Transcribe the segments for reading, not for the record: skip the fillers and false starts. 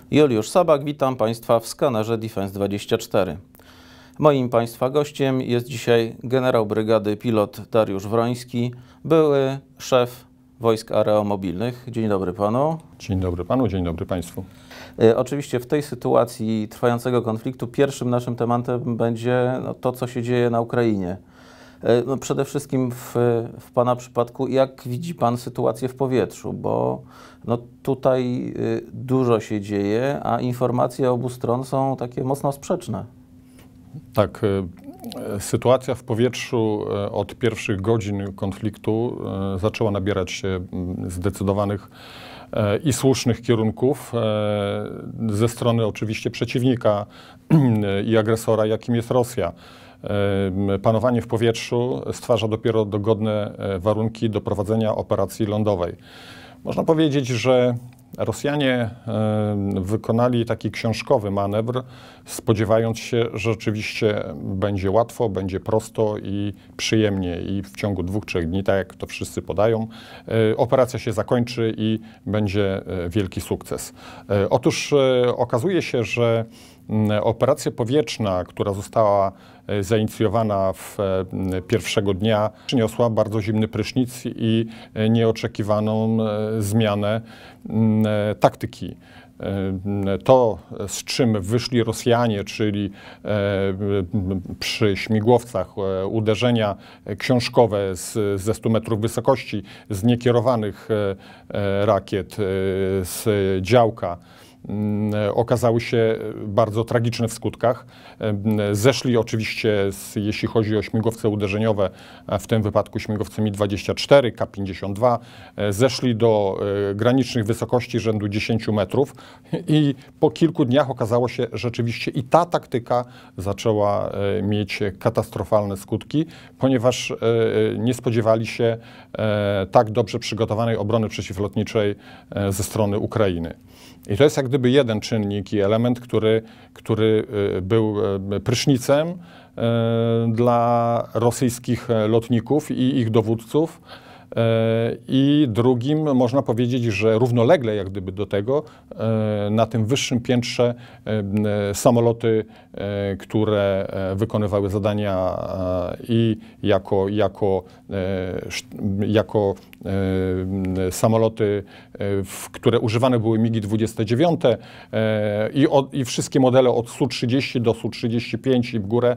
Juliusz Sabak, witam Państwa w skanerze Defense24. Moim Państwa gościem jest dzisiaj generał brygady pilot Dariusz Wroński, były szef wojsk aeromobilnych. Dzień dobry Panu. Dzień dobry Panu, dzień dobry Państwu. Oczywiście w tej sytuacji trwającego konfliktu pierwszym naszym tematem będzie to, co się dzieje na Ukrainie. Przede wszystkim w Pana przypadku, jak widzi Pan sytuację w powietrzu, bo tutaj dużo się dzieje, a informacje obu stron są takie mocno sprzeczne. Tak, sytuacja w powietrzu od pierwszych godzin konfliktu zaczęła nabierać zdecydowanych i słusznych kierunków ze strony oczywiście przeciwnika i agresora, jakim jest Rosja. Panowanie w powietrzu stwarza dopiero dogodne warunki do prowadzenia operacji lądowej. Można powiedzieć, że Rosjanie wykonali taki książkowy manewr, spodziewając się, że rzeczywiście będzie łatwo, będzie prosto i przyjemnie i w ciągu 2-3 dni, tak jak to wszyscy podają, operacja się zakończy i będzie wielki sukces. Otóż okazuje się, że operacja powietrzna, która została zainicjowana pierwszego dnia, przyniosła bardzo zimny prysznic i nieoczekiwaną zmianę taktyki. To, z czym wyszli Rosjanie, czyli przy śmigłowcach uderzenia książkowe ze 100 metrów wysokości, z niekierowanych rakiet, z działka, okazały się bardzo tragiczne w skutkach. Zeszli oczywiście, jeśli chodzi o śmigłowce uderzeniowe, w tym wypadku śmigłowce Mi-24, K-52, zeszli do granicznych wysokości rzędu 10 metrów i po kilku dniach okazało się, że rzeczywiście i ta taktyka zaczęła mieć katastrofalne skutki, ponieważ nie spodziewali się tak dobrze przygotowanej obrony przeciwlotniczej ze strony Ukrainy. I to jest jak gdyby jeden czynnik i element, który był prysznicem dla rosyjskich lotników i ich dowódców. I drugim można powiedzieć, że równolegle jak gdyby do tego na tym wyższym piętrze samoloty, które wykonywały zadania i jako samoloty, które używane były MiG-29 i wszystkie modele od Su-30 do Su-35 i w górę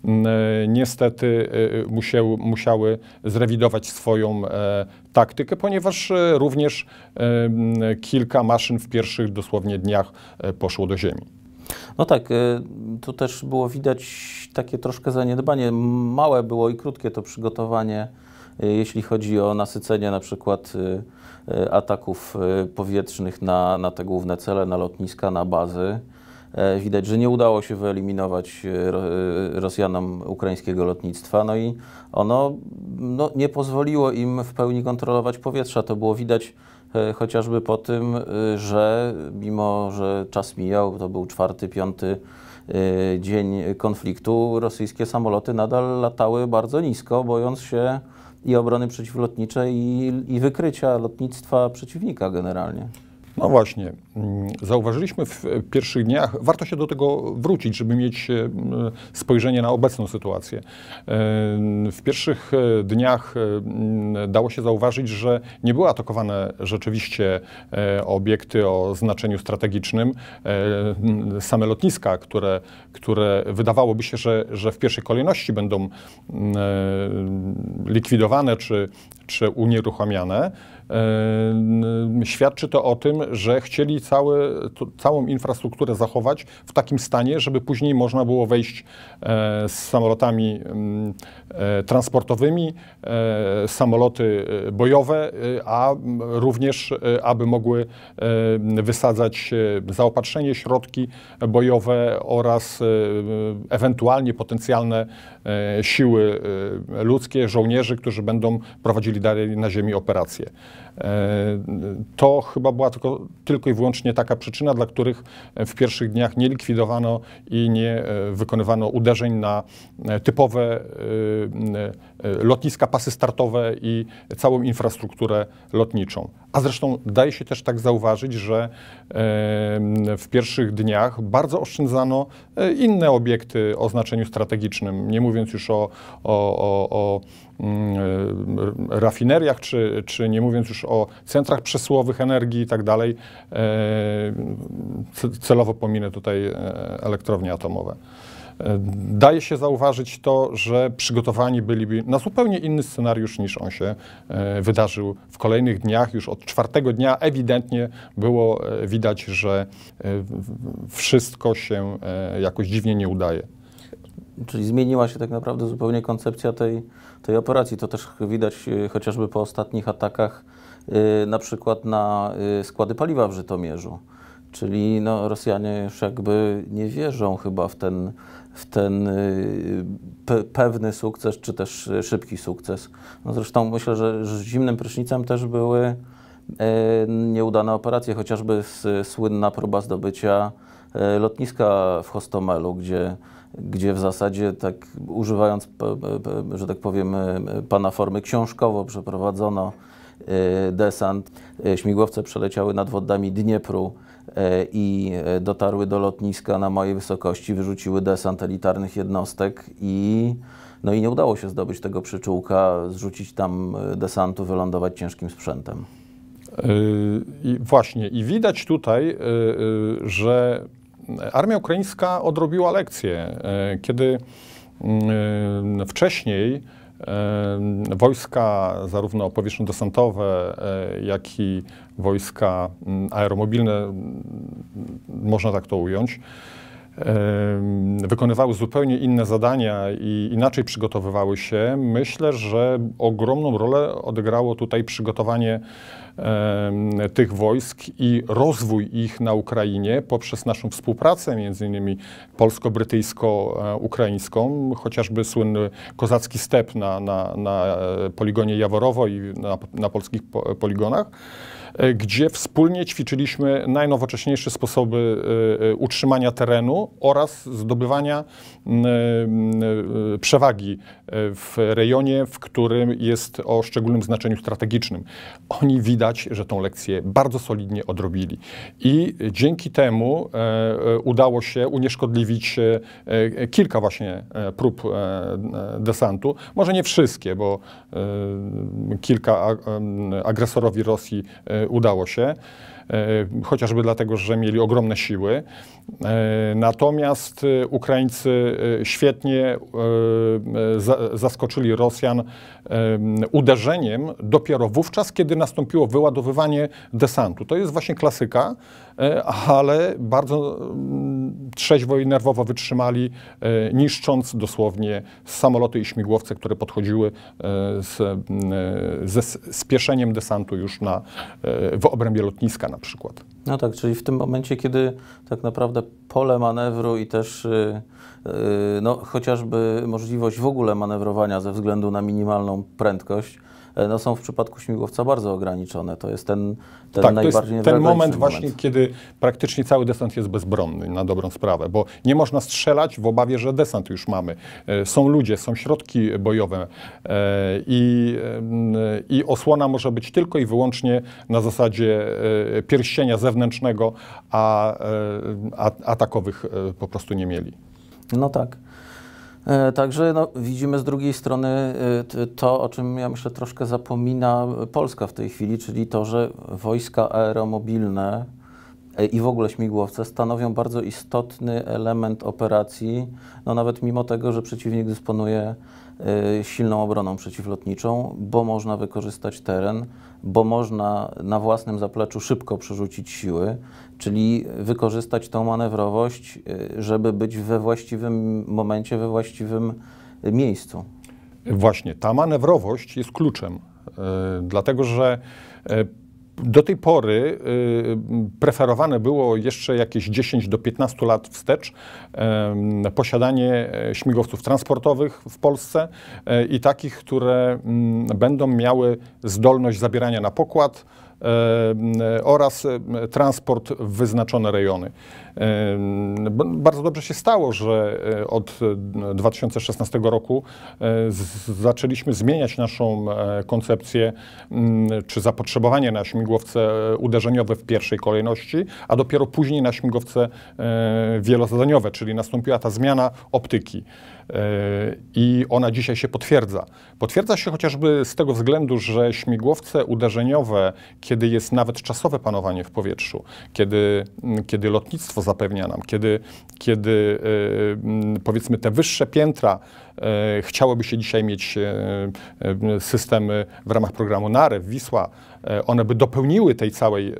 niestety musiały zrewidować swoją taktykę, ponieważ również kilka maszyn w pierwszych dosłownie dniach poszło do ziemi. No tak, tu też było widać takie troszkę zaniedbanie. Małe było i krótkie to przygotowanie, jeśli chodzi o nasycenie na przykład ataków powietrznych na te główne cele, na lotniska, na bazy. Widać, że nie udało się wyeliminować Rosjanom ukraińskiego lotnictwa, no i ono nie pozwoliło im w pełni kontrolować powietrza. To było widać chociażby po tym, że mimo, że czas mijał, to był 4-5 dzień konfliktu, rosyjskie samoloty nadal latały bardzo nisko, bojąc się i obrony przeciwlotniczej, i wykrycia lotnictwa przeciwnika generalnie. No właśnie, zauważyliśmy w pierwszych dniach, warto się do tego wrócić, żeby mieć spojrzenie na obecną sytuację. W pierwszych dniach dało się zauważyć, że nie były atakowane rzeczywiście obiekty o znaczeniu strategicznym. Same lotniska, które wydawałoby się, że w pierwszej kolejności będą likwidowane czy unieruchamiane, świadczy to o tym, że chcieli całą infrastrukturę zachować w takim stanie, żeby później można było wejść z samolotami transportowymi, samoloty bojowe, a również aby mogły wysadzać zaopatrzenie, środki bojowe oraz ewentualnie potencjalne siły ludzkie, żołnierzy, którzy będą prowadzili dalej na ziemi operacje. To chyba była tylko i wyłącznie taka przyczyna, dla których w pierwszych dniach nie likwidowano i nie wykonywano uderzeń na typowe lotniska, pasy startowe i całą infrastrukturę lotniczą. A zresztą daje się też tak zauważyć, że w pierwszych dniach bardzo oszczędzano inne obiekty o znaczeniu strategicznym, nie mówiąc już o rafineriach, czy nie mówiąc już o centrach przesyłowych energii i tak dalej. Celowo pominę tutaj elektrownie atomowe. Daje się zauważyć to, że przygotowani byliby na zupełnie inny scenariusz niż on się wydarzył w kolejnych dniach. Już od czwartego dnia ewidentnie było widać, że wszystko się jakoś dziwnie nie udaje. Czyli zmieniła się tak naprawdę zupełnie koncepcja tej operacji. To też widać chociażby po ostatnich atakach, na przykład na składy paliwa w Żytomierzu. Czyli no, Rosjanie już jakby nie wierzą chyba w ten pewny sukces, czy też szybki sukces. No, zresztą myślę, że z zimnym prysznicem też były nieudane operacje, chociażby słynna próba zdobycia lotniska w Hostomelu, gdzie w zasadzie, tak używając, że tak powiem, pana formy książkowo, przeprowadzono desant. Śmigłowce przeleciały nad wodami Dniepru i dotarły do lotniska na małej wysokości, wyrzuciły desant elitarnych jednostek i nie udało się zdobyć tego przyczółka, zrzucić tam desantu, wylądować ciężkim sprzętem. I właśnie, i widać tutaj, że armia ukraińska odrobiła lekcję, kiedy wcześniej wojska zarówno powietrzno-desantowe, jak i wojska aeromobilne, można tak to ująć, wykonywały zupełnie inne zadania i inaczej przygotowywały się. Myślę, że ogromną rolę odegrało tutaj przygotowanie tych wojsk i rozwój ich na Ukrainie poprzez naszą współpracę, między innymi polsko-brytyjsko-ukraińską, chociażby słynny kozacki step na poligonie Jaworowo i na polskich poligonach, gdzie wspólnie ćwiczyliśmy najnowocześniejsze sposoby utrzymania terenu oraz zdobywania przewagi w rejonie, w którym jest o szczególnym znaczeniu strategicznym. Oni widać, że tą lekcję bardzo solidnie odrobili. I dzięki temu udało się unieszkodliwić kilka właśnie prób desantu. Może nie wszystkie, bo kilka agresorowi Rosji udało się, chociażby dlatego, że mieli ogromne siły. Natomiast Ukraińcy świetnie zaskoczyli Rosjan uderzeniem dopiero wówczas, kiedy nastąpiło wyładowywanie desantu. To jest właśnie klasyka, ale bardzo trzeźwo i nerwowo wytrzymali, niszcząc dosłownie samoloty i śmigłowce, które podchodziły ze spieszeniem desantu już w obrębie lotniska na przykład. No tak, czyli w tym momencie, kiedy tak naprawdę pole manewru i też chociażby możliwość w ogóle manewrowania ze względu na minimalną prędkość, są w przypadku śmigłowca bardzo ograniczone. To jest ten tak, najbardziej niewrażliwy ten moment właśnie, kiedy praktycznie cały desant jest bezbronny, na dobrą sprawę, bo nie można strzelać w obawie, że desant już mamy. Są ludzie, są środki bojowe i osłona może być tylko i wyłącznie na zasadzie pierścienia zewnętrznego, a atakowych po prostu nie mieli. No tak. Także widzimy z drugiej strony to, o czym ja myślę troszkę zapomina Polska w tej chwili, czyli to, że wojska aeromobilne i w ogóle śmigłowce stanowią bardzo istotny element operacji, nawet mimo tego, że przeciwnik dysponuje silną obroną przeciwlotniczą, bo można wykorzystać teren, bo można na własnym zapleczu szybko przerzucić siły, czyli wykorzystać tą manewrowość, żeby być we właściwym momencie, we właściwym miejscu. Właśnie, ta manewrowość jest kluczem, dlatego że Do tej pory preferowane było jeszcze jakieś 10 do 15 lat wstecz posiadanie śmigłowców transportowych w Polsce i takich, które będą miały zdolność zabierania na pokład oraz transport w wyznaczone rejony. Bardzo dobrze się stało, że od 2016 roku zaczęliśmy zmieniać naszą koncepcję czy zapotrzebowanie na śmigłowce uderzeniowe w pierwszej kolejności, a dopiero później na śmigłowce wielozadaniowe, czyli nastąpiła ta zmiana optyki. I ona dzisiaj się potwierdza. Potwierdza się chociażby z tego względu, że śmigłowce uderzeniowe, kiedy jest nawet czasowe panowanie w powietrzu, kiedy lotnictwo zapewnia nam, kiedy powiedzmy te wyższe piętra chciałoby się dzisiaj mieć systemy w ramach programu NAREW, Wisła, one by dopełniły tej całej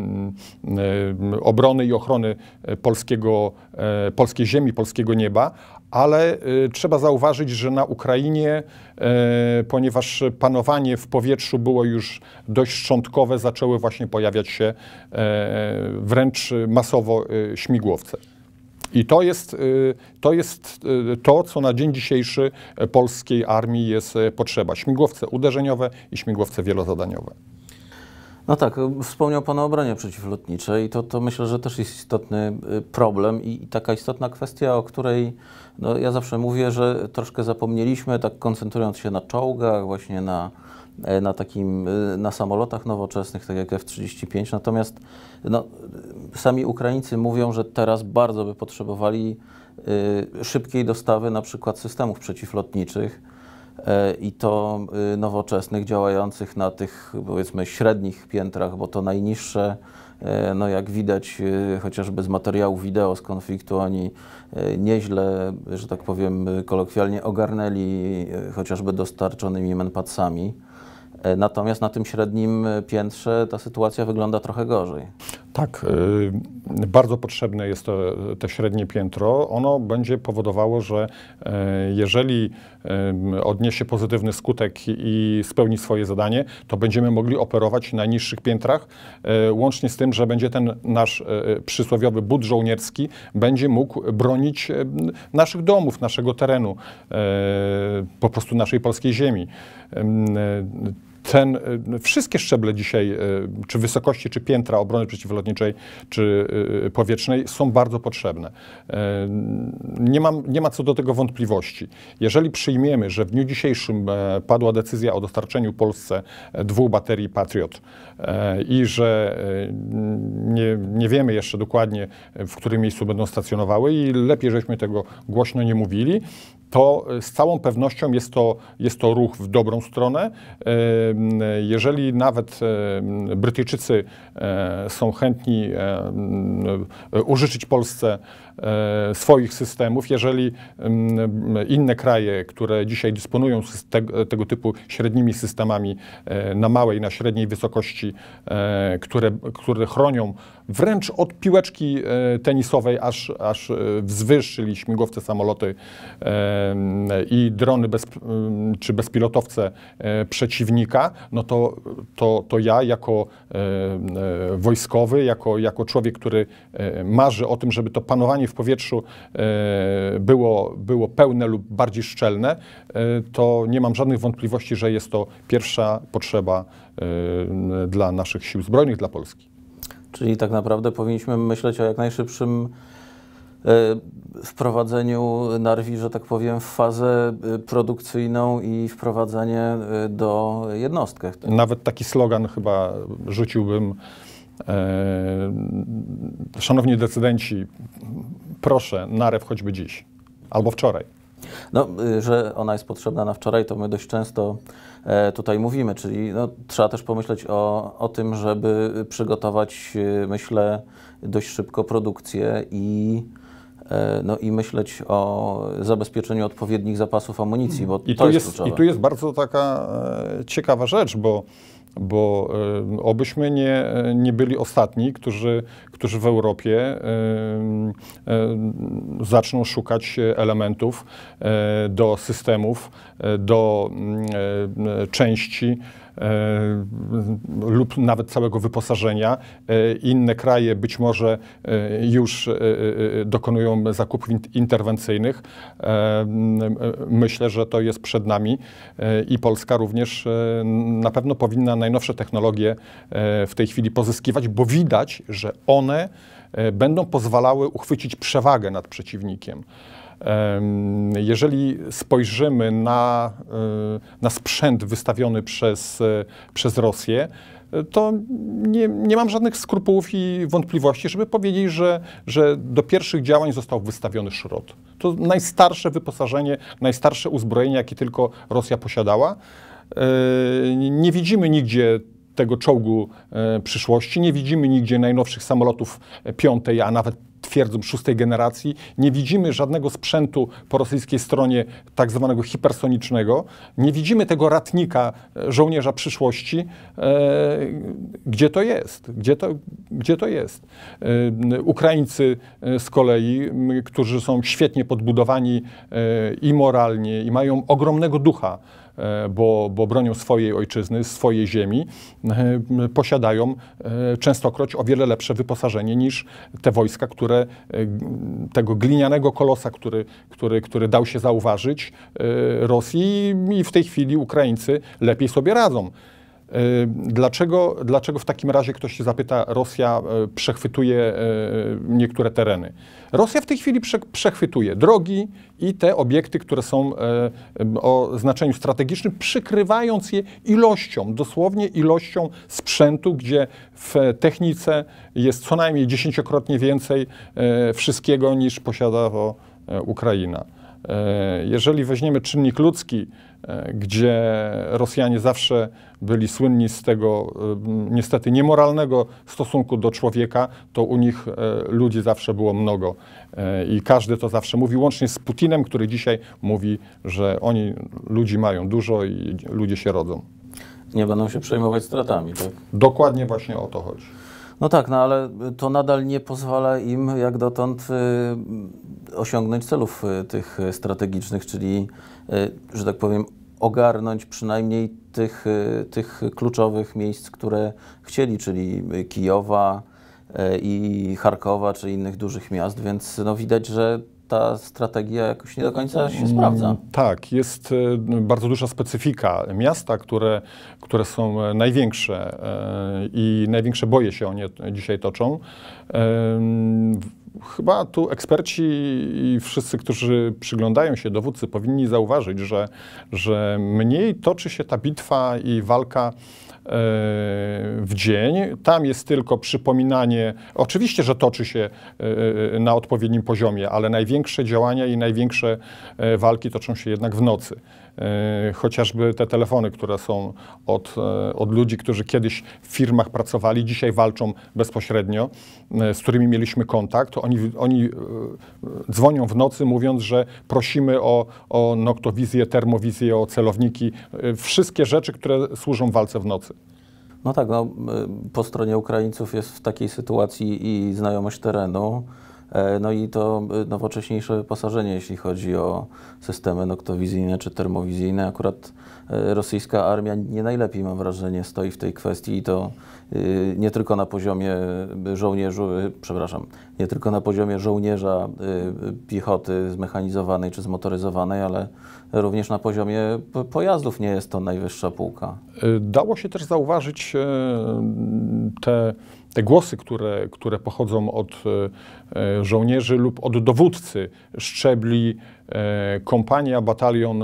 obrony i ochrony polskiej ziemi, polskiego nieba, ale trzeba zauważyć, że na Ukrainie, ponieważ panowanie w powietrzu było już dość szczątkowe, zaczęły właśnie pojawiać się wręcz masowo śmigłowce. I to jest to, co na dzień dzisiejszy polskiej armii jest potrzeba. Śmigłowce uderzeniowe i śmigłowce wielozadaniowe. No tak, wspomniał Pan o obronie przeciwlotniczej i to myślę, że też jest istotny problem i taka istotna kwestia, o której no, ja zawsze mówię, że troszkę zapomnieliśmy, tak koncentrując się na czołgach, właśnie na samolotach nowoczesnych, tak jak F-35. Natomiast no, sami Ukraińcy mówią, że teraz bardzo by potrzebowali szybkiej dostawy na przykład systemów przeciwlotniczych i to nowoczesnych, działających na tych, powiedzmy, średnich piętrach, bo to najniższe, no jak widać chociażby z materiałów wideo z konfliktu, oni nieźle, że tak powiem kolokwialnie, ogarnęli chociażby dostarczonymi manpadsami. Natomiast na tym średnim piętrze ta sytuacja wygląda trochę gorzej. Tak, bardzo potrzebne jest to średnie piętro. Ono będzie powodowało, że jeżeli odniesie pozytywny skutek i spełni swoje zadanie, to będziemy mogli operować na niższych piętrach, łącznie z tym, że będzie ten nasz przysłowiowy but żołnierski będzie mógł bronić naszych domów, naszego terenu, po prostu naszej polskiej ziemi. Wszystkie szczeble dzisiaj, czy wysokości, czy piętra obrony przeciwlotniczej, czy powietrznej są bardzo potrzebne. Nie ma co do tego wątpliwości. Jeżeli przyjmiemy, że w dniu dzisiejszym padła decyzja o dostarczeniu Polsce 2 baterii Patriot i że nie wiemy jeszcze dokładnie, w którym miejscu będą stacjonowały i lepiej, żeśmy tego głośno nie mówili, to z całą pewnością jest to ruch w dobrą stronę. Jeżeli nawet Brytyjczycy są chętni użyczyć Polsce swoich systemów, jeżeli inne kraje, które dzisiaj dysponują tego typu średnimi systemami na małej, na średniej wysokości, które chronią wręcz od piłeczki tenisowej aż wzwyż, czyli śmigłowce, samoloty i drony czy bezpilotowce przeciwnika, no to ja jako wojskowy, jako człowiek, który marzy o tym, żeby to panowanie w powietrzu było pełne lub bardziej szczelne, to nie mam żadnych wątpliwości, że jest to pierwsza potrzeba dla naszych sił zbrojnych, dla Polski. Czyli tak naprawdę powinniśmy myśleć o jak najszybszym wprowadzeniu NARWI, że tak powiem, w fazę produkcyjną i wprowadzenie do jednostek. Nawet taki slogan chyba rzuciłbym. Szanowni decydenci, proszę, NAREW choćby dziś albo wczoraj. No, że ona jest potrzebna na wczoraj, to my dość często tutaj mówimy, czyli no, trzeba też pomyśleć o tym, żeby przygotować, myślę, dość szybko produkcję i myśleć o zabezpieczeniu odpowiednich zapasów amunicji, bo to jest kluczowe. I tu jest bardzo taka ciekawa rzecz, bo obyśmy nie byli ostatni, którzy w Europie zaczną szukać elementów do systemów, do części lub nawet całego wyposażenia. Inne kraje być może już dokonują zakupów interwencyjnych. Myślę, że to jest przed nami i Polska również na pewno powinna najnowsze technologie w tej chwili pozyskiwać, bo widać, że one będą pozwalały uchwycić przewagę nad przeciwnikiem. Jeżeli spojrzymy na sprzęt wystawiony przez Rosję, to nie mam żadnych skrupułów i wątpliwości, żeby powiedzieć, że do pierwszych działań został wystawiony szrot. To najstarsze wyposażenie, najstarsze uzbrojenie, jakie tylko Rosja posiadała. Nie widzimy nigdzie tego czołgu przyszłości, nie widzimy nigdzie najnowszych samolotów 5., a nawet twierdzą 6. generacji. Nie widzimy żadnego sprzętu po rosyjskiej stronie tak zwanego hipersonicznego. Nie widzimy tego ratnika żołnierza przyszłości. Gdzie to jest? Gdzie to jest? Ukraińcy z kolei, którzy są świetnie podbudowani i moralnie, i mają ogromnego ducha, bo bronią swojej ojczyzny, swojej ziemi, posiadają częstokroć o wiele lepsze wyposażenie niż te wojska, które tego glinianego kolosa, który dał się zauważyć Rosji, i w tej chwili Ukraińcy lepiej sobie radzą. Dlaczego w takim razie, ktoś się zapyta, Rosja przechwytuje niektóre tereny? Rosja w tej chwili przechwytuje drogi i te obiekty, które są o znaczeniu strategicznym, przykrywając je ilością, dosłownie ilością sprzętu, gdzie w technice jest co najmniej 10-krotnie więcej wszystkiego, niż posiada Ukraina. Jeżeli weźmiemy czynnik ludzki, gdzie Rosjanie zawsze byli słynni z tego niestety niemoralnego stosunku do człowieka, to u nich ludzi zawsze było mnogo. I każdy to zawsze mówi, łącznie z Putinem, który dzisiaj mówi, że oni ludzi mają dużo i ludzie się rodzą. Nie będą się przejmować stratami, tak? Dokładnie właśnie o to chodzi. No tak, no ale to nadal nie pozwala im jak dotąd osiągnąć celów tych strategicznych, czyli, że tak powiem, ogarnąć przynajmniej tych kluczowych miejsc, które chcieli, czyli Kijowa i Charkowa, czy innych dużych miast, więc no widać, że ta strategia jakoś nie do końca się sprawdza. Tak, jest bardzo duża specyfika. Miasta, które są największe i największe boje się o nie dzisiaj toczą. Chyba tu eksperci i wszyscy, którzy przyglądają się, dowódcy, powinni zauważyć, że mniej toczy się ta bitwa i walka w dzień. Tam jest tylko przypominanie, oczywiście, że toczy się na odpowiednim poziomie, ale największe działania i największe walki toczą się jednak w nocy. Chociażby te telefony, które są od ludzi, którzy kiedyś w firmach pracowali, dzisiaj walczą bezpośrednio, z którymi mieliśmy kontakt. Oni dzwonią w nocy, mówiąc, że prosimy o noktowizję, termowizję, o celowniki, wszystkie rzeczy, które służą walce w nocy. No tak, no, po stronie Ukraińców jest w takiej sytuacji i znajomość terenu, no i to nowocześniejsze wyposażenie, jeśli chodzi o systemy noktowizyjne czy termowizyjne. Akurat rosyjska armia nie najlepiej, mam wrażenie, stoi w tej kwestii i to nie tylko na poziomie nie tylko na poziomie żołnierza piechoty zmechanizowanej czy zmotoryzowanej, ale również na poziomie pojazdów nie jest to najwyższa półka. Dało się też zauważyć te głosy, które pochodzą od żołnierzy lub od dowódcy szczebli, kompania, batalion,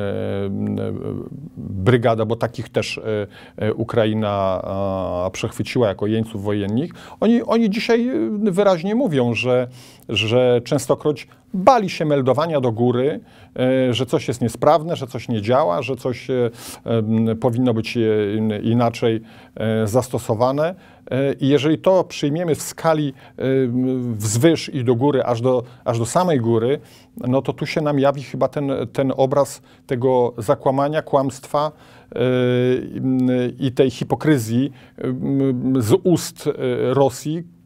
brygada, bo takich też Ukraina przechwyciła jako jeńców wojennych. Oni dzisiaj wyraźnie mówią, że częstokroć bali się meldowania do góry, że coś jest niesprawne, że coś nie działa, że coś powinno być inaczej zastosowane. I jeżeli to przyjmiemy w skali wzwyż i do góry, aż do samej góry, no to tu się nam jawi chyba ten obraz tego zakłamania, kłamstwa i tej hipokryzji z ust Rosji,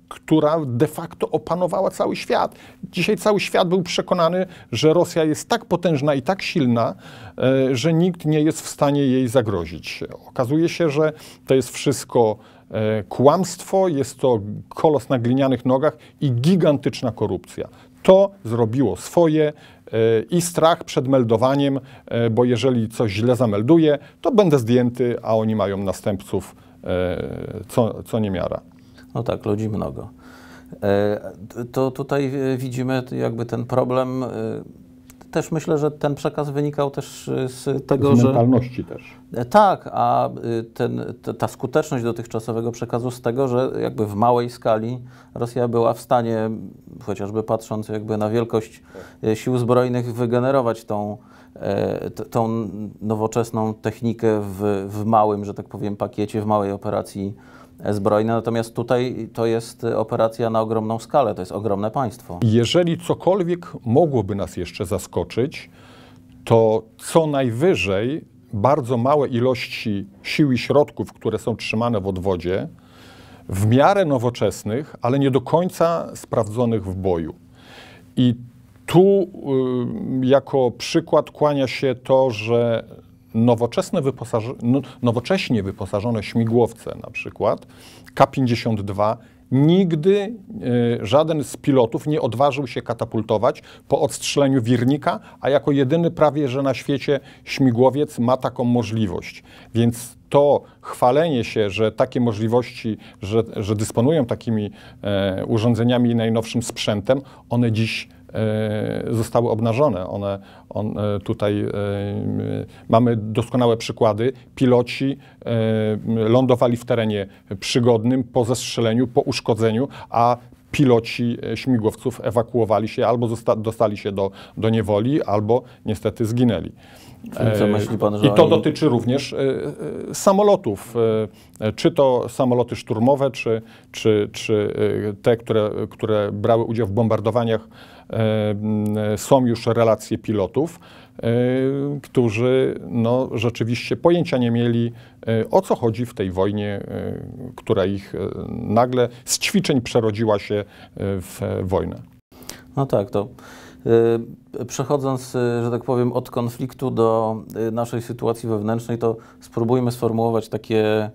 która de facto opanowała cały świat. Dzisiaj cały świat był przekonany, że Rosja jest tak potężna i tak silna, że nikt nie jest w stanie jej zagrozić. Okazuje się, że to jest wszystko kłamstwo, jest to kolos na glinianych nogach i gigantyczna korupcja. To zrobiło swoje i strach przed meldowaniem, bo jeżeli coś źle zamelduję, to będę zdjęty, a oni mają następców co niemiara. No tak, ludzi mnogo. To tutaj widzimy jakby ten problem. Też myślę, że ten przekaz wynikał też z tego, z mentalności też. Tak, a ta skuteczność dotychczasowego przekazu z tego, że jakby w małej skali Rosja była w stanie, chociażby patrząc jakby na wielkość sił zbrojnych, wygenerować tą nowoczesną technikę w małym, że tak powiem, pakiecie, w małej operacji zbrojnej. Natomiast tutaj to jest operacja na ogromną skalę, to jest ogromne państwo. Jeżeli cokolwiek mogłoby nas jeszcze zaskoczyć, to co najwyżej bardzo małe ilości sił i środków, które są trzymane w odwodzie, w miarę nowoczesnych, ale nie do końca sprawdzonych w boju. I tu jako przykład kłania się to, że nowocześnie wyposażone śmigłowce, na przykład K-52, nigdy żaden z pilotów nie odważył się katapultować po odstrzeleniu wirnika, a jako jedyny prawie że na świecie śmigłowiec ma taką możliwość. Więc to chwalenie się, że takie możliwości, że dysponują takimi urządzeniami i najnowszym sprzętem, one dziś zostały obnażone. Tutaj mamy doskonałe przykłady. Piloci lądowali w terenie przygodnym po zestrzeleniu, po uszkodzeniu, a piloci śmigłowców ewakuowali się albo dostali się do niewoli, albo niestety zginęli. Co myśli pan, że I to dotyczy również samolotów, czy to samoloty szturmowe, czy te, które brały udział w bombardowaniach. Są już relacje pilotów, którzy rzeczywiście pojęcia nie mieli, o co chodzi w tej wojnie, która ich nagle z ćwiczeń przerodziła się w wojnę. No tak, to przechodząc, że tak powiem, od konfliktu do naszej sytuacji wewnętrznej, to spróbujmy sformułować takie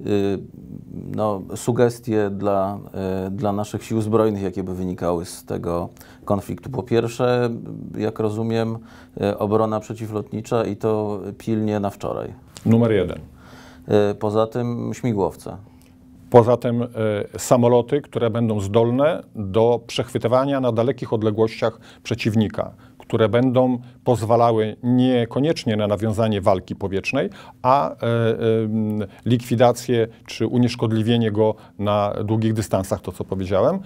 sugestie dla naszych sił zbrojnych, jakie by wynikały z tego konfliktu. Po pierwsze, jak rozumiem, obrona przeciwlotnicza i to pilnie na wczoraj. Numer 1. Poza tym śmigłowce. Poza tym samoloty, które będą zdolne do przechwytywania na dalekich odległościach przeciwnika, które będą pozwalały niekoniecznie na nawiązanie walki powietrznej, a likwidację czy unieszkodliwienie go na długich dystansach, to co powiedziałem.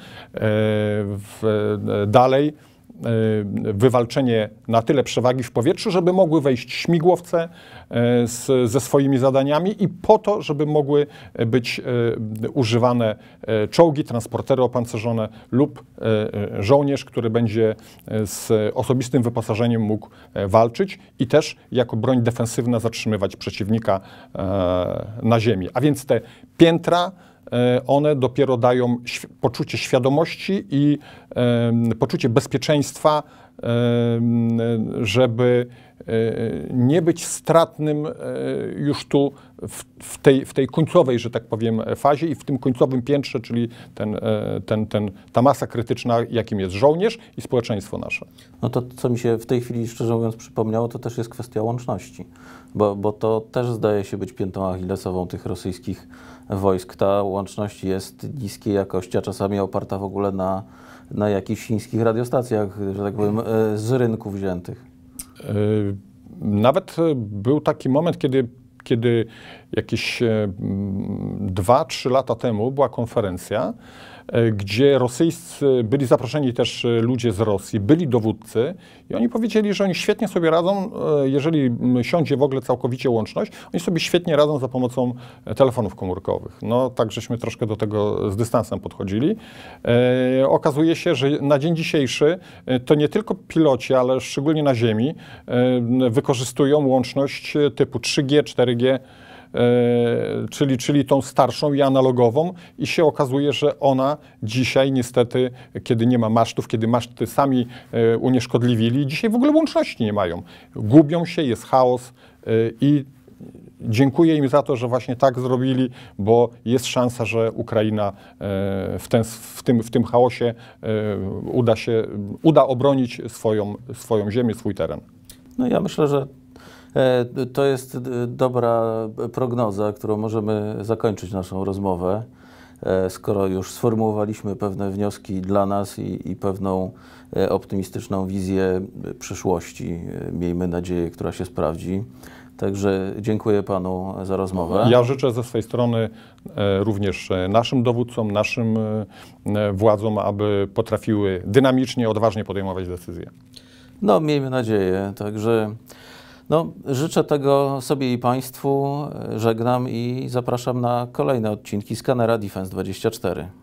Dalej wywalczenie na tyle przewagi w powietrzu, żeby mogły wejść śmigłowce ze swoimi zadaniami i po to, żeby mogły być używane czołgi, transportery opancerzone lub żołnierz, który będzie z osobistym wyposażeniem mógł walczyć i też jako broń defensywna zatrzymywać przeciwnika na ziemi. A więc te piętra, one dopiero dają poczucie świadomości i poczucie bezpieczeństwa, żeby nie być stratnym już tu w tej końcowej, że tak powiem, fazie i w tym końcowym piętrze, czyli ta masa krytyczna, jakim jest żołnierz i społeczeństwo nasze. No to, co mi się w tej chwili, szczerze mówiąc, przypomniało, to też jest kwestia łączności, bo to też zdaje się być piętą achillesową tych rosyjskich wojsk. Ta łączność jest niskiej jakości, a czasami oparta w ogóle na jakichś chińskich radiostacjach, że tak powiem, z rynku wziętych. Nawet był taki moment, kiedy jakieś 2-3 lata temu była konferencja, gdzie rosyjscy, byli zaproszeni też ludzie z Rosji, byli dowódcy i oni powiedzieli, że oni świetnie sobie radzą, jeżeli siądzie w ogóle całkowicie łączność, oni sobie świetnie radzą za pomocą telefonów komórkowych. No tak żeśmy troszkę do tego z dystansem podchodzili. Okazuje się, że na dzień dzisiejszy to nie tylko piloci, ale szczególnie na ziemi wykorzystują łączność typu 3G, 4G, czyli tą starszą i analogową, i się okazuje, że ona dzisiaj niestety, kiedy nie ma masztów, kiedy maszty sami unieszkodliwili, dzisiaj w ogóle łączności nie mają. Gubią się, jest chaos i dziękuję im za to, że właśnie tak zrobili, bo jest szansa, że Ukraina w tym chaosie uda obronić swoją ziemię, swój teren. No ja myślę, że to jest dobra prognoza, którą możemy zakończyć naszą rozmowę, skoro już sformułowaliśmy pewne wnioski dla nas i pewną optymistyczną wizję przyszłości, miejmy nadzieję, która się sprawdzi. Także dziękuję panu za rozmowę. Ja życzę ze swojej strony również naszym dowódcom, naszym władzom, aby potrafiły dynamicznie, odważnie podejmować decyzje. No, miejmy nadzieję. Także życzę tego sobie i państwu, żegnam i zapraszam na kolejne odcinki Skanera Defense 24.